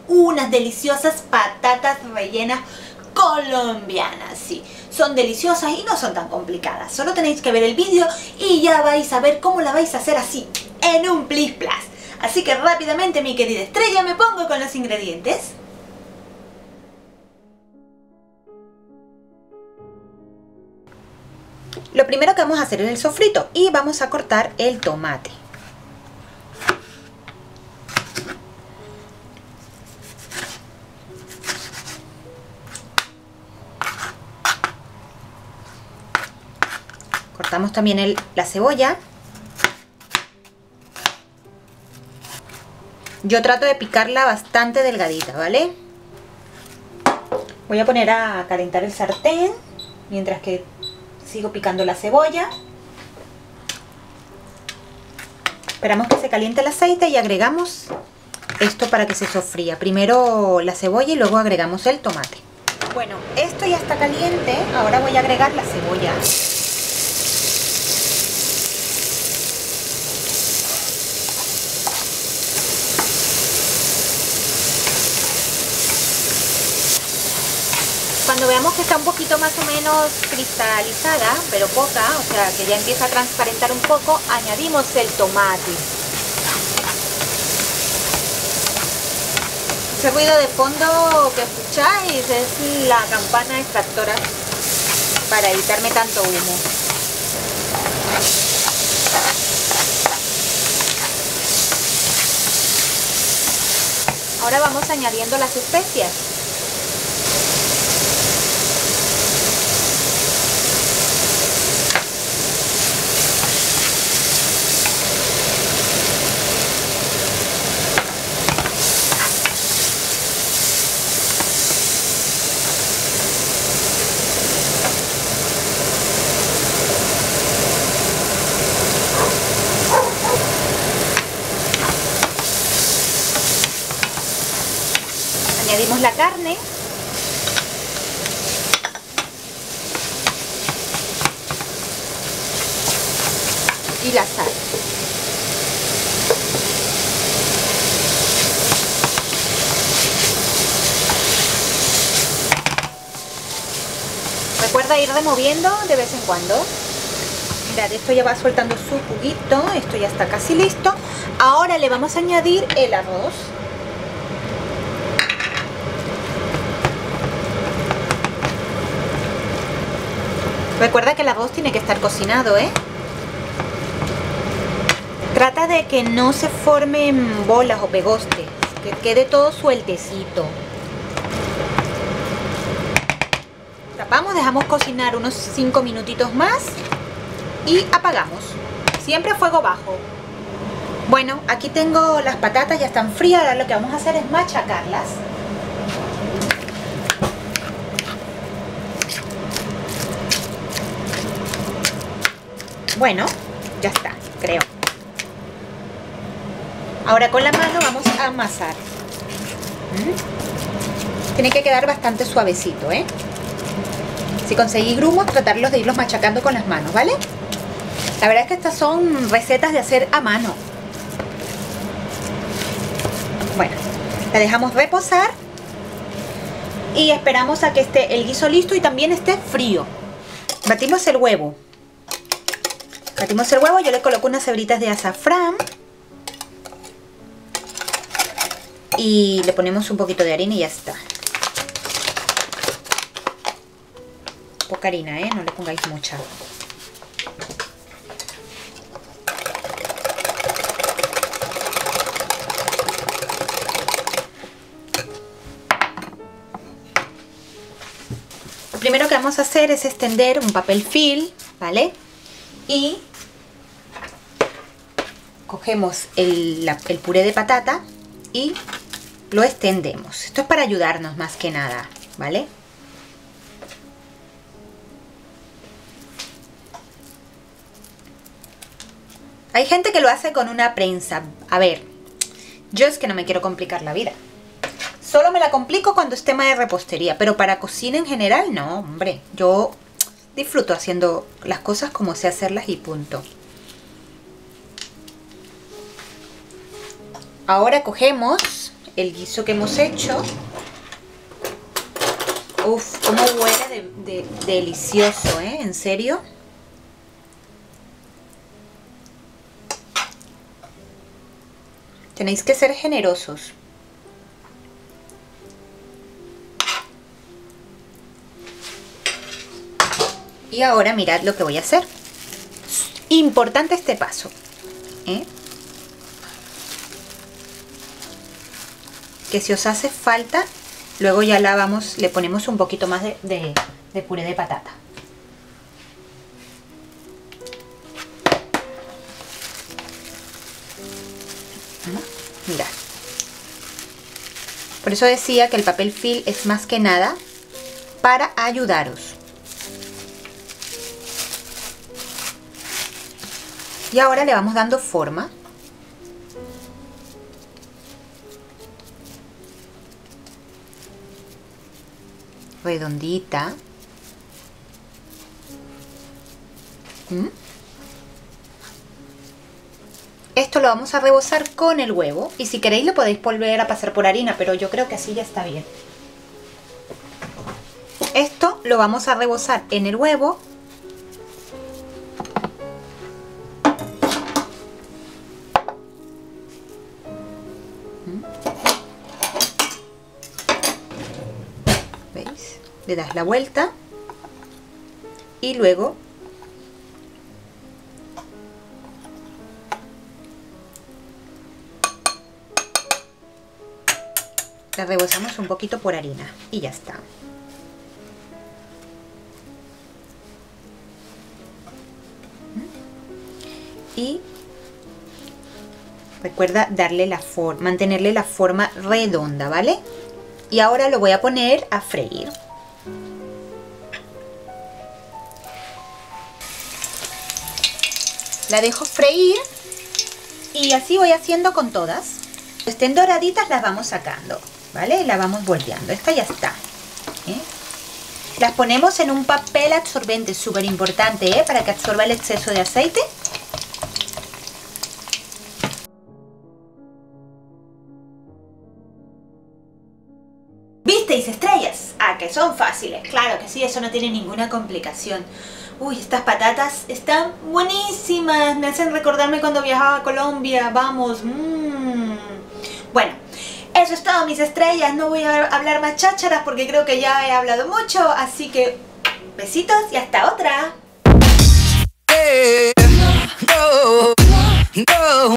unas deliciosas patatas rellenas colombianas. Sí, son deliciosas y no son tan complicadas. Solo tenéis que ver el vídeo y ya vais a ver cómo la vais a hacer así, en un plis plas. Así que rápidamente, mi querida estrella, me pongo con los ingredientes. Lo primero que vamos a hacer es el sofrito y vamos a cortar el tomate. Cortamos también la cebolla. Yo trato de picarla bastante delgadita, ¿vale? Voy a poner a calentar el sartén mientras que sigo picando la cebolla. Esperamos que se caliente el aceite y agregamos esto para que se sofría. Primero la cebolla y luego agregamos el tomate. Bueno, esto ya está caliente. Ahora voy a agregar la cebolla. Cuando veamos que está un poquito más o menos cristalizada, pero poca, o sea que ya empieza a transparentar un poco, añadimos el tomate. Ese ruido de fondo que escucháis es la campana extractora para evitarme tanto humo. Ahora vamos añadiendo las especias. Añadimos la carne. Y la sal. Recuerda ir removiendo de vez en cuando. Mirad, esto ya va soltando su juguito. Esto ya está casi listo. Ahora le vamos a añadir el arroz. Recuerda que el arroz tiene que estar cocinado, ¿eh? Trata de que no se formen bolas o pegostes, que quede todo sueltecito. Tapamos, dejamos cocinar unos 5 minutitos más y apagamos. Siempre a fuego bajo. Bueno, aquí tengo las patatas, ya están frías. Ahora lo que vamos a hacer es machacarlas. Bueno, ya está, creo. Ahora con la mano vamos a amasar. Tiene que quedar bastante suavecito, ¿eh? Si conseguís grumos, tratarlos de irlos machacando con las manos, ¿vale? La verdad es que estas son recetas de hacer a mano. Bueno, la dejamos reposar y esperamos a que esté el guiso listo y también esté frío. Batimos el huevo. Batimos el huevo, yo le coloco unas hebritas de azafrán y le ponemos un poquito de harina y ya está. Poca harina, no le pongáis mucha. Lo primero que vamos a hacer es extender un papel film, ¿vale? Y cogemos el puré de patata y lo extendemos. Esto es para ayudarnos más que nada, ¿vale? Hay gente que lo hace con una prensa. A ver, yo es que no me quiero complicar la vida. Solo me la complico cuando es tema de repostería, pero para cocina en general no, hombre. Yo disfruto haciendo las cosas como sé hacerlas y punto. Ahora cogemos el guiso que hemos hecho. Uf, cómo huele de delicioso, ¿eh? En serio. Tenéis que ser generosos. Y ahora mirad lo que voy a hacer. Importante este paso, ¿eh? Que si os hace falta, luego ya le ponemos un poquito más de puré de patata. Mirad. Por eso decía que el papel film es más que nada para ayudaros. Y ahora le vamos dando forma. Redondita. Esto lo vamos a rebozar con el huevo. Y si queréis lo podéis volver a pasar por harina, pero yo creo que así ya está bien. Esto lo vamos a rebozar en el huevo. ¿Veis? Le das la vuelta y luego la rebozamos un poquito por harina y ya está. Y recuerda darle la forma, mantenerle la forma redonda, ¿vale? Y ahora lo voy a poner a freír. La dejo freír y así voy haciendo con todas. Cuando estén doraditas las vamos sacando, ¿vale? La vamos volteando. Esta ya está, ¿eh? Las ponemos en un papel absorbente, súper importante, ¿eh? Para que absorba el exceso de aceite. ¿Visteis estrellas? Ah, que son fáciles. Claro que sí, eso no tiene ninguna complicación. Uy, estas patatas están buenísimas. Me hacen recordarme cuando viajaba a Colombia. Vamos. Bueno, eso es todo, mis estrellas. No voy a hablar más chácharas porque creo que ya he hablado mucho. Así que besitos y hasta otra.